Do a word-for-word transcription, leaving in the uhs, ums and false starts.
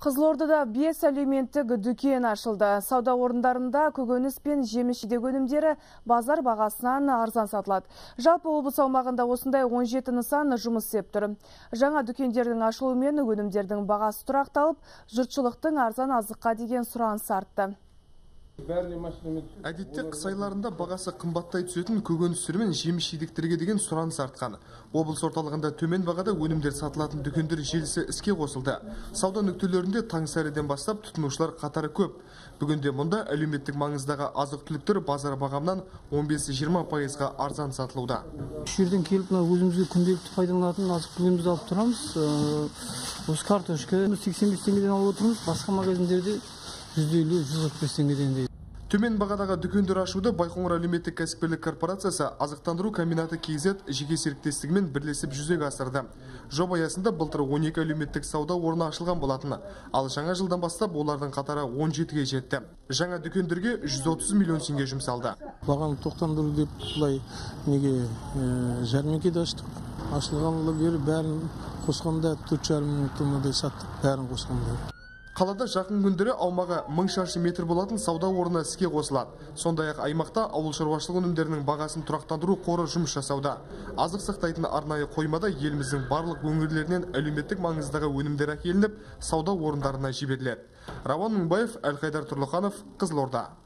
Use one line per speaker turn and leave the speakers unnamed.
Қызылордада бес әлеуметтік дүкен ашылды. Сауда орындарында көкөніс пен жеміс-жидек өнімдері базар бағасынан арзан сатылады. Жалпы облыс аумағында осындай он жеті нысан жұмыс істеп тұр. Жаңа дүкендердің ашылуымен өнімдердің бағасы тұрақталып, жұртшылықтың арзан азыққа деген сұранысы артты.
Әдетте қыс айларында бағасы қымбаттай түсетін көкөністер мен жеміс-жидектерге деген сұраныс артқан. Облыс орталығында төмен бағада өнімдер сатылатын дүкендер желісі іске қосылды. Сауда нүктелерінде таң сәріден бастап тұтынушылар қатары көп. Бүгінде мұнда әлеуметтік маңыздағы азық-түліктер базар бағамынан он бес жиырма пайызға арзан сатылуда.
Жерден келіп, өзімізге күнделікті пайдаланатын азық-түлігімізді алып тұрамыз. Осы картошка сексен бес теңгеден алып отырмыз, басқа магазиндерде жүз елу жүз қырық бес теңгеден дейді.
Төмен бағадағы дүкендер ашуды Байқоңыр әлеуметтік кәсіпкерлік корпорациясы азықтандыру комбинаты кейзет жеке серіктестігімен бірлесіп жүзеге асырды. Жоба аясында былтыр он екі әлеуметтік сауда орны ашылған болатын, ал жаңа жылдан бастап олардың қатары он жетіге жетті. Жаңа дүкендерге жүз отыз миллион теңге жұмсалды.
Бағаны тоқтандыру деп бұлай неге жәрмеңкеде аштық. Ашылғаннан бері бәрін қосқанда төрт жарым мың тоннадай саттық, бәрін қосқанда.
Қалада жақын күндері аумағы мың шаршы метр болатын сауда орны іске қосылады. Сондай-ақ аймақта ауыл шаруашылық өнімдерінің бағасын тұрақтандыру қоры жұмыс жасауда. Азық сақтайтын арнайы қоймада еліміздің барлық өңірлерінен әлеуметтік маңыздағы өнімдер әкелініп, сауда орындарына жіберіледі. Рауан Мыңбаев, Әлқайдар Тұрлыханов, Қызылорда.